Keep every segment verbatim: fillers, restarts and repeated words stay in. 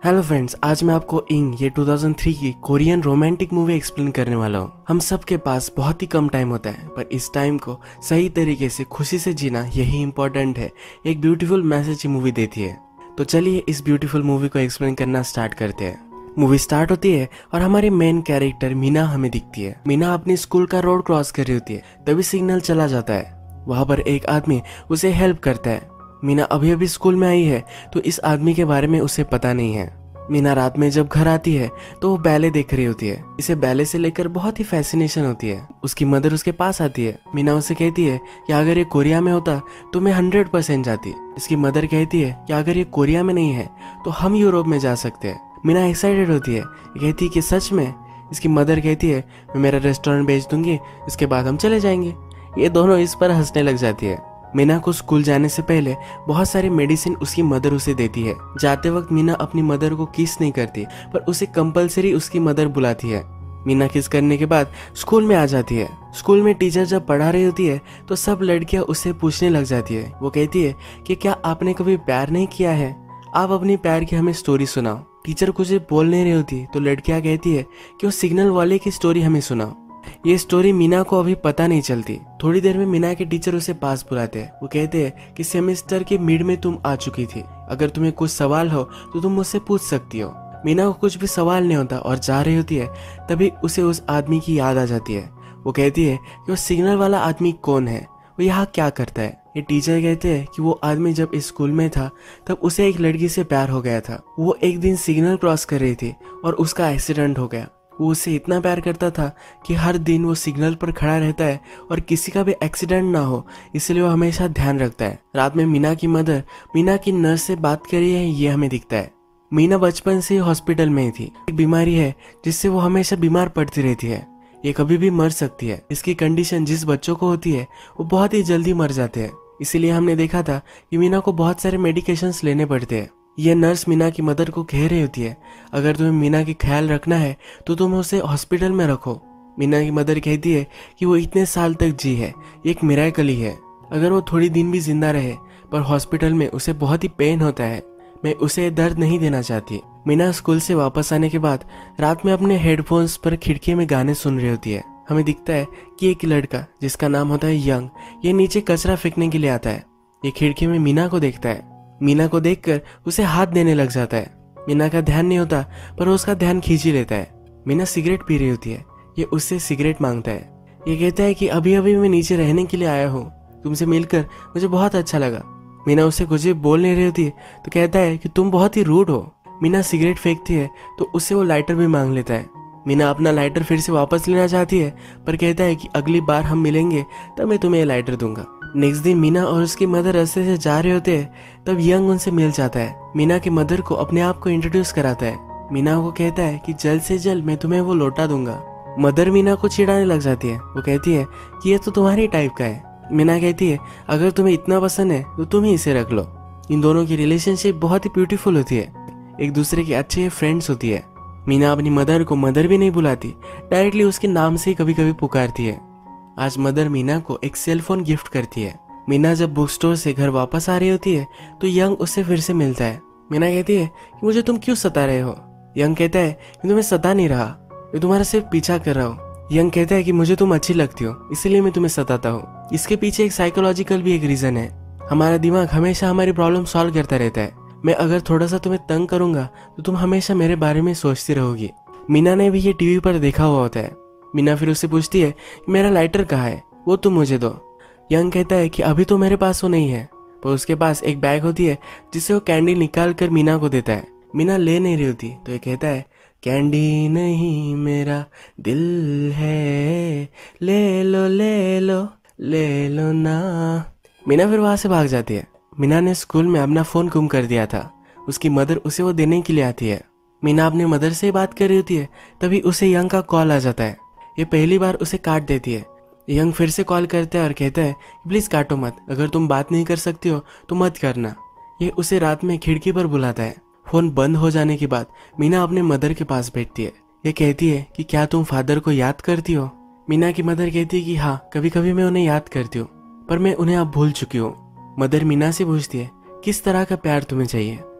Hello friends, आज मैं आपको इंग ये दो हज़ार तीन की कोरियन रोमांटिक मूवी एक्सप्लेन करने वाला हूँ। हम सबके पास बहुत ही कम टाइम होता है, पर इस टाइम को सही तरीके से खुशी से जीना यही इम्पोर्टेंट है। एक ब्यूटीफुल मैसेज ये मूवी देती है। तो चलिए इस ब्यूटीफुल मूवी को एक्सप्लेन करना स्टार्ट करते हैं। मूवी स्टार्ट होती है और हमारी मेन कैरेक्टर मीना हमें दिखती है। मीना अपनी स्कूल का रोड क्रॉस कर रही होती है, तभी सिग्नल चला जाता है। वहाँ पर एक आदमी उसे हेल्प करता है। मीना अभी अभी स्कूल में आई है, तो इस आदमी के बारे में उसे पता नहीं है। मीना रात में जब घर आती है तो वो बैले देख रही होती है। इसे बैले से लेकर बहुत ही फैसिनेशन होती है। उसकी मदर उसके पास आती है। मीना उसे कहती है कि अगर ये कोरिया में होता तो मैं हंड्रेड परसेंट जाती। इसकी मदर कहती है कि अगर ये कोरिया में नहीं है तो हम यूरोप में जा सकते हैं। मीना एक्साइटेड होती है, कहती है कि सच में। इसकी मदर कहती है मैं मेरा रेस्टोरेंट बेच दूंगी, इसके बाद हम चले जाएंगे। ये दोनों इस पर हंसने लग जाती है। मीना को स्कूल जाने से पहले बहुत सारी मेडिसिन उसकी मदर उसे देती है। जाते वक्त मीना अपनी मदर को किस नहीं करती, पर उसे कंपलसरी उसकी मदर बुलाती है। मीना किस करने के बाद स्कूल में आ जाती है। स्कूल में टीचर जब पढ़ा रही होती है तो सब लड़कियां उससे पूछने लग जाती है। वो कहती है कि क्या आपने कभी प्यार नहीं किया है, आप अपनी प्यार की हमें स्टोरी सुनाओ। टीचर कुछ बोल नहीं रही होती तो लड़कियां कहती है कि वो सिग्नल वाले की स्टोरी हमें सुनाओ। ये स्टोरी मीना को अभी पता नहीं चलती। थोड़ी देर में मीना के टीचर उसे पास बुलाते हैं। वो कहते हैं कि सेमेस्टर के मिड में तुम आ चुकी थी, अगर तुम्हें कुछ सवाल हो तो तुम मुझसे पूछ सकती हो। मीना को कुछ भी सवाल नहीं होता और जा रही होती है, तभी उसे उस आदमी की याद आ जाती है। वो कहती है कि वो सिग्नल वाला आदमी कौन है, वो यहाँ क्या करता है। ये टीचर कहते हैं कि वो आदमी जब इस स्कूल में था तब उसे एक लड़की से प्यार हो गया था। वो एक दिन सिग्नल क्रॉस कर रही थी और उसका एक्सीडेंट हो गया। वो उससे इतना प्यार करता था कि हर दिन वो सिग्नल पर खड़ा रहता है और किसी का भी एक्सीडेंट ना हो, इसलिए वो हमेशा ध्यान रखता है। रात में मीना की मदर मीना की नर्स से बात कर रही है, ये हमें दिखता है। मीना बचपन से हॉस्पिटल में ही थी। एक बीमारी है जिससे वो हमेशा बीमार पड़ती रहती है। ये कभी भी मर सकती है। इसकी कंडीशन जिस बच्चों को होती है वो बहुत ही जल्दी मर जाते हैं। इसीलिए हमने देखा था कि मीना को बहुत सारे मेडिकेशंस लेने पड़ते हैं। ये नर्स मीना की मदर को कह रही होती है, अगर तुम्हें मीना की ख्याल रखना है तो तुम उसे हॉस्पिटल में रखो। मीना की मदर कहती है कि वो इतने साल तक जी है, एक मिरेकल ही है। अगर वो थोड़ी दिन भी जिंदा रहे, पर हॉस्पिटल में उसे बहुत ही पेन होता है। मैं उसे दर्द नहीं देना चाहती। मीना स्कूल से वापस आने के बाद रात में अपने हेडफोन्स पर खिड़की में गाने सुन रही होती है। हमें दिखता है कि एक लड़का जिसका नाम होता है यंग, ये नीचे कचरा फेंकने के लिए आता है। ये खिड़की में मीना को देखता है। मीना को देखकर उसे हाथ देने लग जाता है। मीना का ध्यान नहीं होता, पर वो उसका ध्यान खींच ही लेता है। मीना सिगरेट पी रही होती है। ये उससे सिगरेट मांगता है। ये कहता है कि अभी अभी मैं नीचे रहने के लिए आया हूँ, तुमसे मिलकर मुझे बहुत अच्छा लगा। मीना उससे कुछ भी बोल नहीं रही होती तो कहता है कि तुम बहुत ही रूड हो। मीना सिगरेट फेंकती है तो उससे वो लाइटर भी मांग लेता है। मीना अपना लाइटर फिर से वापस लेना चाहती है, पर कहता है कि अगली बार हम मिलेंगे तब मैं तुम्हें लाइटर दूंगा। नेक्स्ट दिन मीना और उसकी मदर रास्ते से जा रहे होते हैं, तब यंग उनसे मिल जाता है। मीना की मदर को अपने आप को इंट्रोड्यूस कराता है। मीना को कहता है कि जल्द से जल्द मैं तुम्हें वो लौटा दूंगा। मदर मीना को चिढ़ाने लग जाती है। वो कहती है कि ये तो तुम्हारी टाइप का है। मीना कहती है अगर तुम्हें इतना पसंद है तो तुम ही इसे रख लो। इन दोनों की रिलेशनशिप बहुत ही ब्यूटीफुल होती है, एक दूसरे की अच्छे फ्रेंड्स होती है। मीना अपनी मदर को मदर भी नहीं बुलाती, डायरेक्टली उसके नाम से ही कभी कभी पुकारती है। आज मदर मीना को एक सेल फोन गिफ्ट करती है। मीना जब बुक स्टोर से घर वापस आ रही होती है तो यंग उससे फिर से मिलता है। मीना कहती है कि मुझे तुम क्यों सता रहे हो। यंग कहता है कि तुम्हें सता नहीं रहा, मैं तुम्हारा सिर्फ पीछा कर रहा हूँ। यंग कहता है कि मुझे तुम अच्छी लगती हो, इसीलिए मैं तुम्हें सताता हूँ। इसके पीछे एक साइकोलॉजिकल भी एक रीजन है। हमारा दिमाग हमेशा हमारी प्रॉब्लम सॉल्व करता रहता है। मैं अगर थोड़ा सा तुम्हें तंग करूंगा तो तुम हमेशा मेरे बारे में सोचती रहोगी। मीना ने भी ये टीवी पर देखा हुआ होता है। मीना फिर उससे पूछती है मेरा लाइटर कहाँ है, वो तुम मुझे दो। यंग कहता है कि अभी तो मेरे पास वो नहीं है, पर उसके पास एक बैग होती है जिससे वो कैंडी निकाल कर मीना को देता है। मीना ले नहीं रही होती तो ये कहता है कैंडी नहीं मेरा दिल है, ले लो ले लो ले लो ना। मीना फिर वहां से भाग जाती है। मीना ने स्कूल में अपना फोन गुम कर दिया था। उसकी मदर उसे वो देने के लिए आती है। मीना अपनी मदर से बात कर रही होती है, तभी उसे यंग का कॉल आ जाता है। ये पहली बार उसे काट देती है। यंग फिर से कॉल करता है और कहता है प्लीज काटो मत, अगर तुम बात नहीं कर सकती हो तो मत करना। ये उसे रात में खिड़की पर बुलाता है। फोन बंद हो जाने के बाद मीना अपने मदर के पास बैठती है। ये कहती है कि क्या तुम फादर को याद करती हो। मीना की मदर कहती है कि हाँ, कभी कभी मैं उन्हें याद करती हूँ, पर मैं उन्हें अब भूल चुकी हूँ। मदर मीना से पूछती है किस तरह का प्यार तुम्हें चाहिए।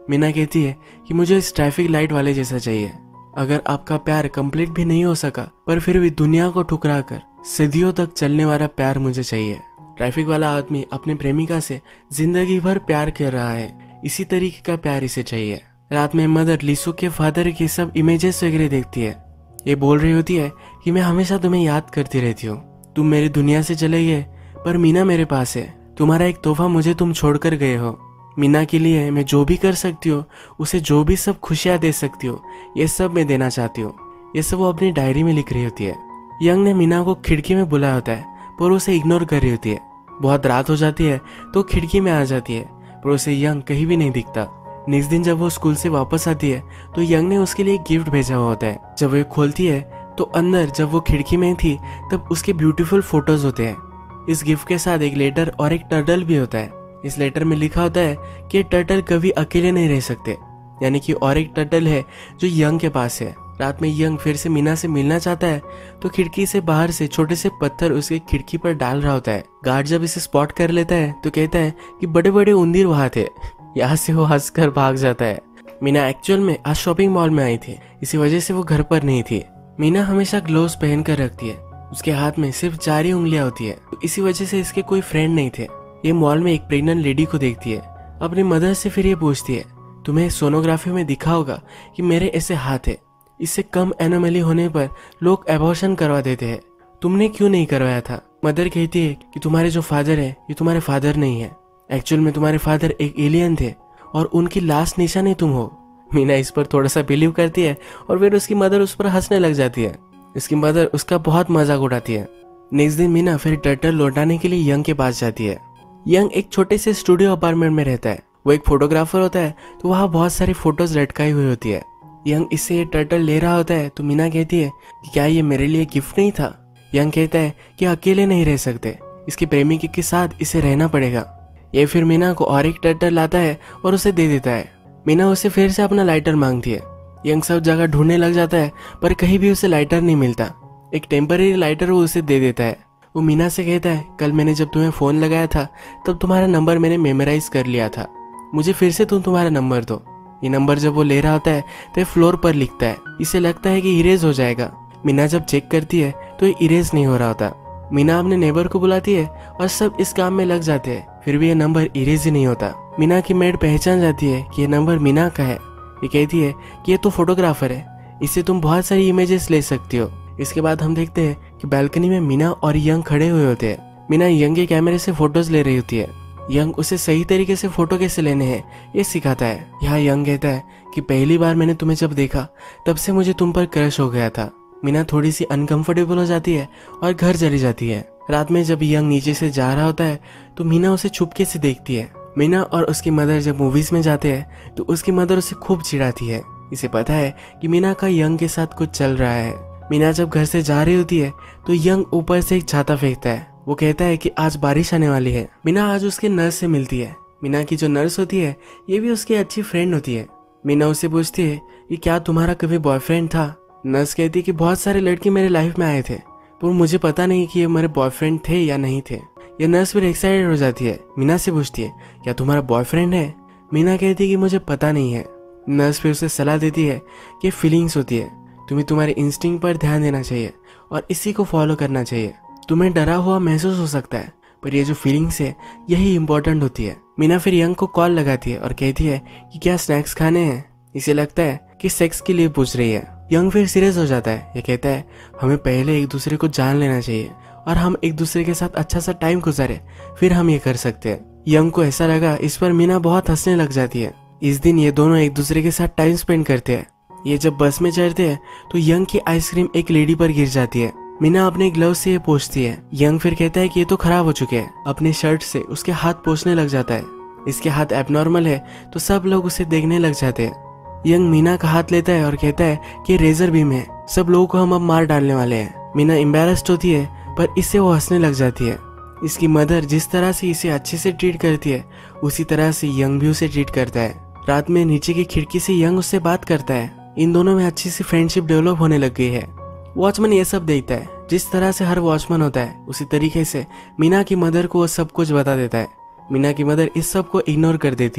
मीना कहती है कि मुझे इस ट्रैफिक लाइट वाले जैसा चाहिए। अगर आपका प्यार कंप्लीट भी नहीं हो सका पर फिर भी दुनिया को ठुकरा कर सदियों तक चलने वाला प्यार मुझे चाहिए। ट्रैफिक वाला आदमी अपने प्रेमिका से जिंदगी भर प्यार कर रहा है, इसी तरीके का प्यार इसे चाहिए। रात में मदर लीसू के फादर की सब इमेजेस वगैरह देखती है। ये बोल रही होती है कि मैं हमेशा तुम्हें याद करती रहती हूँ, तुम मेरी दुनिया से चले गए पर मीना मेरे पास है, तुम्हारा एक तोहफा मुझे तुम छोड़कर गए हो। मीना के लिए मैं जो भी कर सकती हूँ, उसे जो भी सब खुशियाँ दे सकती हूँ, ये सब मैं देना चाहती हूँ। ये सब वो अपनी डायरी में लिख रही होती है। यंग ने मीना को खिड़की में बुलाया होता है पर उसे इग्नोर कर रही होती है। बहुत रात हो जाती है तो खिड़की में आ जाती है पर उसे यंग कहीं भी नहीं दिखता। नेक्स्ट दिन जब वो स्कूल से वापस आती है तो यंग ने उसके लिए एक गिफ्ट भेजा हुआ होता है। जब वो खोलती है तो अंदर जब वो खिड़की में थी तब उसके ब्यूटीफुल फोटोज होते हैं। इस गिफ्ट के साथ एक लेटर और एक टर्टल भी होता है। इस लेटर में लिखा होता है कि टर्टल कभी अकेले नहीं रह सकते, यानी कि और एक टर्टल है जो यंग के पास है। रात में यंग फिर से मीना से मिलना चाहता है तो खिड़की से बाहर से छोटे से पत्थर उसके खिड़की पर डाल रहा होता है। गार्ड जब इसे स्पॉट कर लेता है तो कहता है कि बड़े बड़े उंदीर वहां थे। यहाँ से वो हंसकर भाग जाता है। मीना एक्चुअल में आज शॉपिंग मॉल में आई थी, इसी वजह से वो घर पर नहीं थी। मीना हमेशा ग्लोव्स पहन कर रखती है, उसके हाथ में सिर्फ चार ही उंगलियां होती है, तो इसी वजह से इसके कोई फ्रेंड नहीं थे। ये मॉल में एक प्रेग्नेंट लेडी को देखती है। अपनी मदर से फिर ये पूछती है, तुम्हें सोनोग्राफी में दिखा होगा कि मेरे ऐसे हाथ है, इससे कम एनोमली होने पर लोग एबॉर्शन करवा देते हैं, तुमने क्यों नहीं करवाया था? मदर कहती है कि तुम्हारे जो फादर है ये तुम्हारे फादर नहीं है, एक्चुअल में तुम्हारे फादर एक एलियन थे और उनकी लास्ट निशानी तुम हो। मीना इस पर थोड़ा सा बिलीव करती है और फिर उसकी मदर उस पर हंसने लग जाती है। इसकी मदर उसका बहुत मजाक उड़ाती है। नेक्स्ट दिन मीना फिर टर्टल लौटाने के लिए यंग के पास जाती है। यंग एक छोटे से स्टूडियो अपार्टमेंट में रहता है। वो एक फोटोग्राफर होता है तो वहाँ बहुत सारी फोटोज लटकाई हुई होती है। यंग इससे ये टर्टल ले रहा होता है तो मीना कहती है कि क्या ये मेरे लिए गिफ्ट नहीं था? यंग कहता है कि अकेले नहीं रह सकते, इसकी प्रेमिका के साथ इसे रहना पड़ेगा। ये फिर मीना को और एक टर्टल लाता है और उसे दे देता है। मीना उसे फिर से अपना लाइटर मांगती है। यंग सब जगह ढूंढने लग जाता है पर कहीं भी उसे लाइटर नहीं मिलता। एक टेम्पररी लाइटर वो उसे दे देता है। वो मीना से कहता है, कल मैंने जब तुम्हें फोन लगाया था तब तुम्हारा नंबर मैंने मेमोराइज कर लिया था, मुझे फिर से तुम तुम्हारा नंबर दो। ये नंबर जब वो ले रहा होता है तो फ्लोर पर लिखता है। इसे लगता है कि इरेज हो जाएगा। मीना जब चेक करती है तो ये इरेज नहीं हो रहा होता। मीना अपने नेबर को बुलाती है और सब इस काम में लग जाते हैं, फिर भी ये नंबर इरेज ही नहीं होता। मीना की मेड पहचान जाती है कि ये नंबर मीना का है। ये कहती है कि ये तो फोटोग्राफर है, इससे तुम बहुत सारी इमेजेस ले सकती हो। इसके बाद हम देखते हैं कि बालकनी में मीना और यंग खड़े हुए होते हैं। मीना यंग के कैमरे से फोटोज ले रही होती है। यंग उसे सही तरीके से फोटो कैसे लेने हैं ये सिखाता है। यहाँ यंग कहता है कि पहली बार मैंने तुम्हें जब देखा तब से मुझे तुम पर क्रश हो गया था। मीना थोड़ी सी अनकंफर्टेबल हो जाती है और घर चली जाती है। रात में जब यंग नीचे से जा रहा होता है तो मीना उसे छुपके से देखती है। मीना और उसकी मदर जब मूवीज में जाते हैं तो उसकी मदर उसे खूब चिढ़ाती है। इसे पता है कि मीना का यंग के साथ कुछ चल रहा है। मीना जब घर से जा रही होती है तो यंग ऊपर से एक छाता फेंकता है। वो कहता है कि आज बारिश आने वाली है। मीना आज उसके नर्स से मिलती है। मीना की जो नर्स होती है ये भी उसकी अच्छी फ्रेंड होती है। मीना उससे पूछती है कि क्या तुम्हारा कभी बॉयफ्रेंड था? नर्स कहती है कि बहुत सारे लड़के मेरे लाइफ में आए थे पर मुझे पता नहीं कि ये मेरे बॉयफ्रेंड थे या नहीं थे। ये नर्स फिर एक्साइटेड हो जाती है। मीना से पूछती है क्या तुम्हारा बॉयफ्रेंड है? मीना कहती है कि मुझे पता नहीं है। नर्स फिर उसे सलाह देती है कि फीलिंग्स होती है, तुम्हें तुम्हारे इंस्टिंक्ट पर ध्यान देना चाहिए और इसी को फॉलो करना चाहिए। तुम्हें डरा हुआ महसूस हो सकता है पर ये जो फीलिंग्स है यही इंपॉर्टेंट होती है। मीना फिर यंग को कॉल लगाती है और कहती है कि क्या स्नैक्स खाने हैं? इसे लगता है कि सेक्स के लिए पूछ रही है। यंग फिर सीरियस हो जाता है। ये कहता है हमें पहले एक दूसरे को जान लेना चाहिए और हम एक दूसरे के साथ अच्छा सा टाइम गुजारे, फिर हम ये कर सकते हैं। यंग को ऐसा लगा, इस पर मीना बहुत हंसने लग जाती है। इस दिन ये दोनों एक दूसरे के साथ टाइम स्पेंड करते हैं। ये जब बस में चढ़ते हैं तो यंग की आइसक्रीम एक लेडी पर गिर जाती है। मीना अपने ग्लव से ये पोंछती है। यंग फिर कहता है कि ये तो खराब हो चुके हैं। अपने शर्ट से उसके हाथ पोंछने लग जाता है। इसके हाथ एबनॉर्मल है तो सब लोग उसे देखने लग जाते हैं। यंग मीना का हाथ लेता है और कहता है कि रेजर बीम है, सब लोगों को हम अब मार डालने वाले हैं। मीना एम्बैरेस्ड होती है पर इससे वो हंसने लग जाती है। इसकी मदर जिस तरह से इसे अच्छे से ट्रीट करती है उसी तरह से यंग भी उसे ट्रीट करता है। रात में नीचे की खिड़की से यंग उससे बात करता है। इन दोनों में अच्छी सी फ्रेंडशिप डेवलप होने लग गई है। वॉचमैन ये सब देखता है। जिस तरह से हर वॉचमैन होता है उसी तरीके से मीना की मदर को वो सब कुछ बता देता है। मीना की मदर इस सब को इग्नोर कर देती है।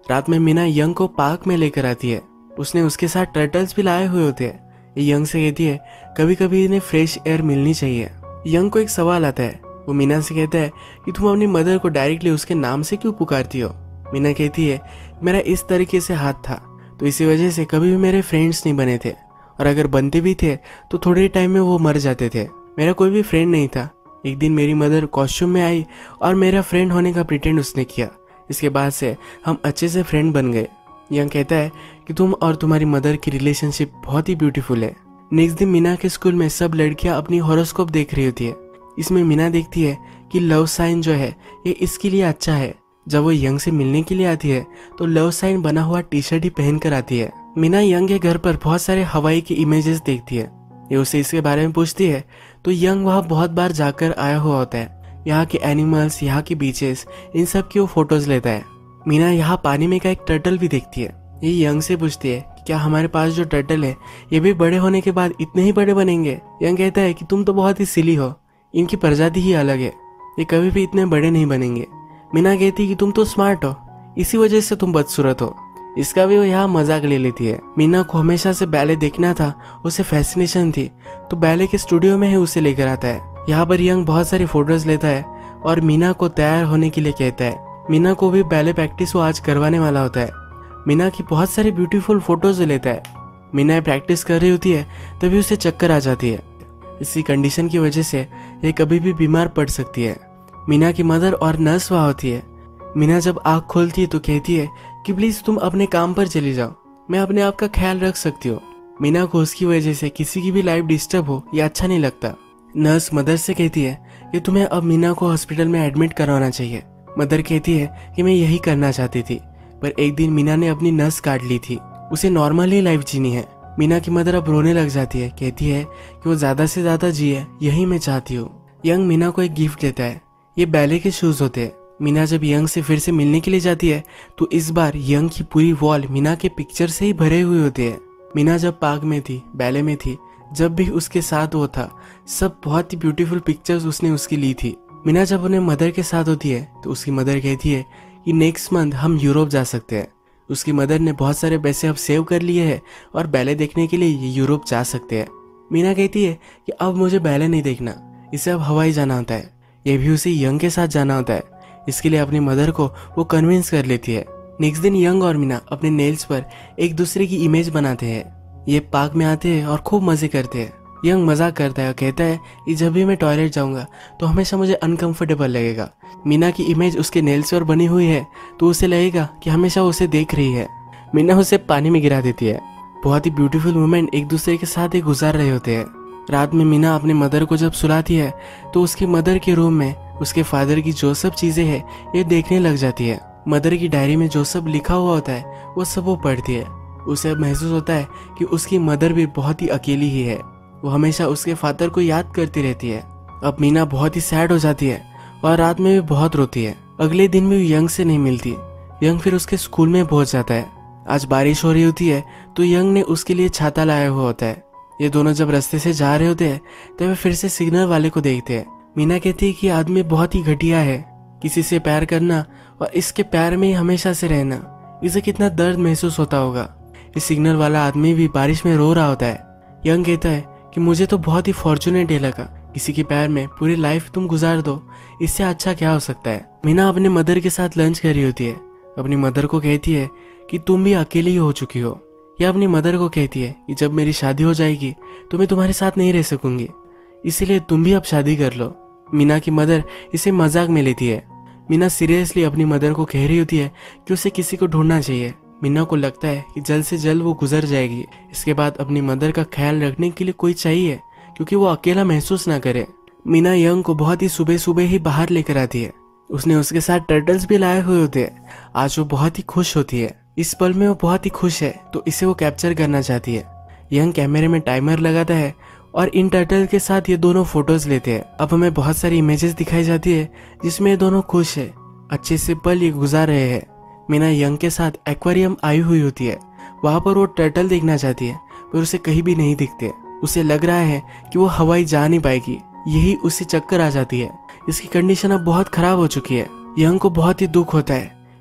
रात में मीना यंग को पार्क में लेकर आती है। उसने उसके साथ टर्टल्स भी लाए हुए होते हैं। ये यंग से कहती है कभी कभी इन्हें फ्रेश एयर मिलनी चाहिए। यंग को एक सवाल आता है। वो मीना से कहता है कि तुम अपनी मदर को डायरेक्टली उसके नाम से क्यों पुकारती हो। मीना कहती है मेरा इस तरीके से हाथ था, तो इसी वजह से कभी भी मेरे फ्रेंड्स नहीं बने थे, और अगर बनते भी थे तो थोड़े टाइम में वो मर जाते थे। मेरा कोई भी फ्रेंड नहीं था। एक दिन मेरी मदर कॉस्ट्यूम में आई और मेरा फ्रेंड होने का प्रिटेंड उसने किया। इसके बाद से हम अच्छे से फ्रेंड बन गए। यंग कहता है कि तुम और तुम्हारी मदर की रिलेशनशिप बहुत ही ब्यूटीफुल है। नेक्स्ट दिन मीना के स्कूल में सब लड़कियां अपनी हॉरोस्कोप देख रही होती है। इसमें मीना देखती है कि लव साइन जो है ये इसके लिए अच्छा है। जब वो यंग से मिलने के लिए आती है तो लव साइन बना हुआ टी शर्ट ही पहन कर आती है। मीना यंग के घर पर बहुत सारे हवाई के इमेजेस देखती है। ये उसे इसके बारे में पूछती है तो यंग वहाँ बहुत बार जाकर आया हुआ होता है। यहाँ के एनिमल्स, यहाँ के बीचेस, इन सब की वो फोटोज लेता है। मीना यहाँ पानी में का एक टर्टल भी देखती है। ये यंग से पूछती है कि क्या हमारे पास जो टर्टल है ये भी बड़े होने के बाद इतने ही बड़े बनेंगे। यंग कहता है कि तुम तो बहुत ही सिली हो, इनकी प्रजाति ही अलग है, ये कभी भी इतने बड़े नहीं बनेंगे। मीना कहती है कि तुम तो स्मार्ट हो, इसी वजह से तुम बदसूरत हो। इसका भी वो यहाँ मजाक ले लेती है। मीना को हमेशा से बैले देखना था, उसे फैसिनेशन थी, तो बैले के स्टूडियो में ही उसे लेकर आता है। यहाँ पर यंग बहुत सारी फोटोज लेता है और मीना को तैयार होने के लिए कहता है। मीना को भी बैले प्रैक्टिस वो आज करवाने वाला होता है। मीना की बहुत सारी ब्यूटीफुल फोटोज लेता है। मीना प्रैक्टिस कर रही होती है तभी उसे चक्कर आ जाती है। इसी कंडीशन की वजह से ये कभी भी बीमार पड़ सकती है। मीना की मदर और नर्स वहाँ होती है। मीना जब आँख खोलती है तो कहती है कि प्लीज तुम अपने काम पर चली जाओ, मैं अपने आप का ख्याल रख सकती हूँ। मीना को उसकी वजह से किसी की भी लाइफ डिस्टर्ब हो ये अच्छा नहीं लगता। नर्स मदर से कहती है कि तुम्हें अब मीना को हॉस्पिटल में एडमिट करवाना चाहिए। मदर कहती है कि मैं यही करना चाहती थी, पर एक दिन मीना ने अपनी नस काट ली थी, उसे नॉर्मल ही लाइफ जीनी है। मीना की मदर अब रोने लग जाती है, कहती है कि वो ज्यादा से ज्यादा जिए, यही मैं चाहती हूँ। यंग मीना को एक गिफ्ट देता है। ये बैले के शूज होते हैं। मीना जब यंग से फिर से मिलने के लिए जाती है तो इस बार यंग की पूरी वॉल मीना के पिक्चर से ही भरे हुए होते हैं। मीना जब पार्क में थी, बैले में थी, जब भी उसके साथ वो था, सब बहुत ही ब्यूटीफुल पिक्चर्स उसने उसकी ली थी। मीना जब अपने मदर के साथ होती है तो उसकी मदर कहती है कि नेक्स्ट मंथ हम यूरोप जा सकते हैं। उसकी मदर ने बहुत सारे पैसे अब सेव कर लिए हैं और बैले देखने के लिए ये यूरोप जा सकते हैं। मीना कहती है कि अब मुझे बैले नहीं देखना, इसे अब हवाई जाना होता है। ये भी उसे यंग के साथ जाना होता है। इसके लिए अपनी मदर को वो कन्विंस कर लेती है। नेक्स्ट दिन यंग और मीना अपने नेल्स पर एक दूसरे की इमेज बनाते हैं। ये पार्क में आते हैं और खूब मजे करते हैं। यंग मजाक करता है और कहता है कि जब भी मैं टॉयलेट जाऊंगा तो हमेशा मुझे अनकंफर्टेबल लगेगा। मीना की इमेज उसके नेल्स पर बनी हुई है तो उसे लगेगा कि हमेशा उसे देख रही है। मीना उसे पानी में गिरा देती है। बहुत ही ब्यूटीफुल मोमेंट एक दूसरे के साथ ही गुजार रहे होते हैं। रात में मीना अपनी मदर को जब सुलाती है तो उसकी मदर के रूम में उसके फादर की जो सब चीजें हैं ये देखने लग जाती है। मदर की डायरी में जो सब लिखा हुआ होता है वो सब वो पढ़ती है। उसे अब महसूस होता है कि उसकी मदर भी बहुत ही अकेली ही है। वो हमेशा उसके फादर को याद करती रहती है। अब मीना बहुत ही सैड हो जाती है और रात में भी बहुत रोती है। अगले दिन भी यंग से नहीं मिलती। यंग फिर उसके स्कूल में पहुंच जाता है। आज बारिश हो रही होती है तो यंग ने उसके लिए छाता लाया हुआ होता है। ये दोनों जब रास्ते से जा रहे होते हैं तब वे फिर से सिग्नल वाले को देखते हैं। मीना कहती है कि आदमी बहुत ही घटिया है, किसी से प्यार करना और इसके प्यार में ही हमेशा से रहना, इसे कितना दर्द महसूस होता होगा। इस सिग्नल वाला आदमी भी बारिश में रो रहा होता है। यंग कहता है कि मुझे तो बहुत ही फॉर्चुनेट डे लगा, किसी के प्यार में पूरी लाइफ तुम गुजार दो, इससे अच्छा क्या हो सकता है। मीना अपने मदर के साथ लंच कर रही होती है। अपनी मदर को कहती है कि तुम भी अकेली हो चुकी हो। यह अपनी मदर को कहती है कि जब मेरी शादी हो जाएगी तो मैं तुम्हारे साथ नहीं रह सकूंगी, इसीलिए तुम भी अब शादी कर लो। मीना की मदर इसे मजाक में लेती है। मीना सीरियसली अपनी मदर को कह रही होती है कि उसे किसी को ढूंढना चाहिए। मीना को लगता है कि जल्द से जल्द वो गुजर जाएगी। इसके बाद अपनी मदर का ख्याल रखने के लिए कोई चाहिए क्योंकि वो अकेला महसूस ना करे। मीना यंग को बहुत ही सुबह सुबह ही बाहर लेकर आती है। उसने उसके साथ टर्टल्स भी लाए हुए होते हैं। आज वो बहुत ही खुश होती है। इस पल में वो बहुत ही खुश है तो इसे वो कैप्चर करना चाहती है। यंग कैमरे में टाइमर लगाता है और इन टर्टल के साथ ये दोनों फोटोज लेते हैं। अब हमें बहुत सारी इमेजेस दिखाई जाती है जिसमें ये दोनों खुश है, अच्छे से पल ये गुजार रहे हैं। मीना यंग के साथ एक्वेरियम आई हुई होती है। वहां पर वो टर्टल देखना चाहती है पर उसे कहीं भी नहीं दिखते। उसे लग रहा है कि वो हवाई जा नहीं पाएगी, यही उसे चक्कर आ जाती है। इसकी कंडीशन अब बहुत खराब हो चुकी है। यंग को बहुत ही दुख होता है।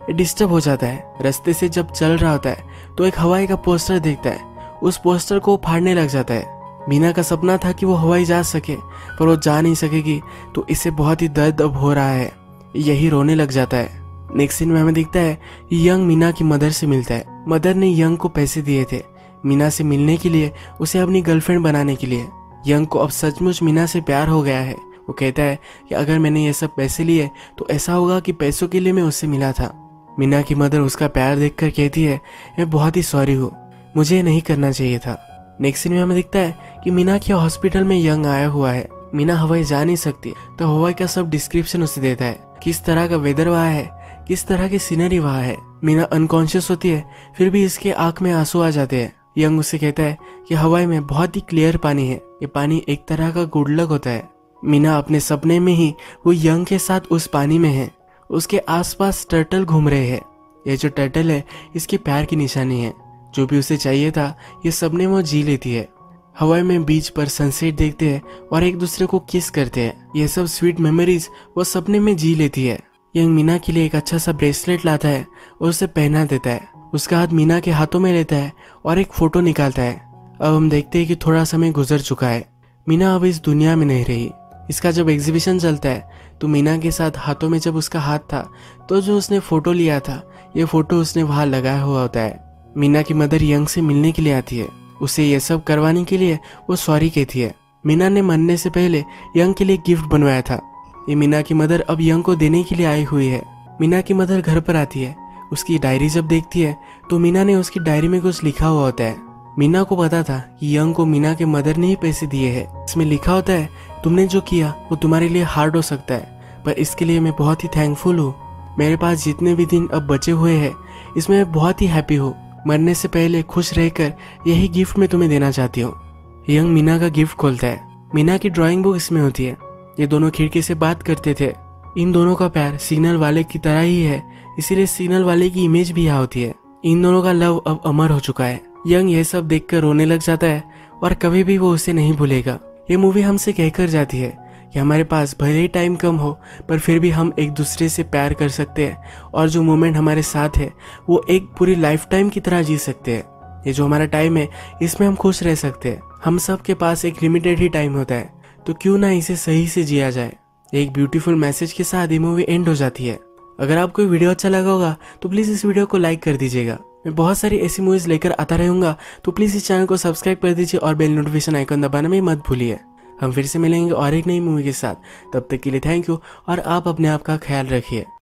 डिस्टर्ब हो जाता है। रास्ते से जब चल रहा होता है तो एक हवाई का पोस्टर देखता है। उस पोस्टर को फाड़ने लग जाता है। मीना का सपना था कि वो हवाई जहाज सके, पर वो जा नहीं सकेगी, तो इसे बहुत ही दर्द अब हो रहा है। यही रोने लग जाता है। नेक्स्ट सीन में हमें दिखता है यंग मीना की मदर से मिलता है। मदर ने यंग को पैसे दिए थे मीना से मिलने के लिए, उसे अपनी गर्लफ्रेंड बनाने के लिए। यंग को अब सचमुच मीना से प्यार हो गया है। वो कहता है कि अगर मैंने ये सब पैसे लिए तो ऐसा होगा कि पैसों के लिए मैं उससे मिला था। मीना की मदर उसका प्यार देखकर कहती है, मैं बहुत ही सॉरी हूँ, मुझे नहीं करना चाहिए था। नेक्स्ट सीन में हमें दिखता है कि मीना के हॉस्पिटल में यंग आया हुआ है। मीना हवाई जा नहीं सकती, तो हवाई का सब डिस्क्रिप्शन उसे देता है, किस तरह का वेदर वहाँ है, किस तरह की सीनरी वहाँ है। मीना अनकॉन्शियस होती है, फिर भी इसके आंख में आंसू आ जाते हैं। यंग उससे कहता है कि हवाई में बहुत ही क्लियर पानी है, ये पानी एक तरह का गुड लक होता है। मीना अपने सपने में ही वो यंग के साथ उस पानी में है। उसके आसपास टर्टल घूम रहे हैं। ये जो टर्टल है इसके प्यार की निशानी है। जो भी उसे चाहिए था ये सपने वो जी लेती है। हवाई में बीच पर सनसेट देखते हैं और एक दूसरे को किस करते हैं। ये सब स्वीट मेमोरीज वो सपने में जी लेती है। यंग मीना के लिए एक अच्छा सा ब्रेसलेट लाता है और उसे पहना देता है। उसका हाथ मीना के हाथों में लेता है और एक फोटो निकालता है। अब हम देखते हैं कि थोड़ा समय गुजर चुका है। मीना अब इस दुनिया में नहीं रही। इसका जब एग्जीबिशन चलता है तो मीना के साथ हाथों में जब उसका हाथ था तो जो उसने फोटो लिया था ये फोटो उसने वहां लगाया हुआ होता है। मीना की मदर यंग से मिलने के लिए आती है। उसे ये सब करवाने के लिए वो सॉरी कहती है। मीना ने मरने से पहले यंग के लिए गिफ्ट बनवाया था। ये मीना की मदर अब यंग को देने के लिए आई हुई है। मीना की मदर घर पर आती है। उसकी डायरी जब देखती है तो मीना ने उसकी डायरी में कुछ लिखा हुआ होता है। मीना को पता था कि यंग को मीना के मदर ने ही पैसे दिए हैं। इसमें लिखा होता है, तुमने जो किया वो तुम्हारे लिए हार्ड हो सकता है, पर इसके लिए मैं बहुत ही थैंकफुल हूँ। मेरे पास जितने भी दिन अब बचे हुए हैं इसमें मैं बहुत ही हैप्पी हूँ। मरने से पहले खुश रहकर यही गिफ्ट मैं तुम्हें देना चाहती हूँ। यंग मीना का गिफ्ट खोलता है। मीना की ड्राइंग बुक इसमें होती है। ये दोनों खिड़की से बात करते थे। इन दोनों का प्यार सिग्नल वाले की तरह ही है, इसीलिए सिग्नल वाले की इमेज भी यहाँ होती है। इन दोनों का लव अब अमर हो चुका है। यंग ये सब देखकर रोने लग जाता है और कभी भी वो उसे नहीं भूलेगा। ये मूवी हमसे कहकर जाती है कि हमारे पास भले ही टाइम कम हो पर फिर भी हम एक दूसरे से प्यार कर सकते हैं और जो मोमेंट हमारे साथ है वो एक पूरी लाइफ टाइम की तरह जी सकते हैं। ये जो हमारा टाइम है इसमें हम खुश रह सकते हैं। हम सब के पास एक लिमिटेड ही टाइम होता है, तो क्यों ना इसे सही से जिया जाए। एक ब्यूटीफुल मैसेज के साथ ये मूवी एंड हो जाती है। अगर आपको ये वीडियो अच्छा लगा होगा तो प्लीज इस वीडियो को लाइक कर दीजिएगा। मैं बहुत सारी ऐसी मूवीज लेकर आता रहूंगा, तो प्लीज इस चैनल को सब्सक्राइब कर दीजिए और बेल नोटिफिकेशन आइकन दबाना भी मत भूलिए। हम फिर से मिलेंगे और एक नई मूवी के साथ। तब तक के लिए थैंक यू और आप अपने आप का ख्याल रखिए।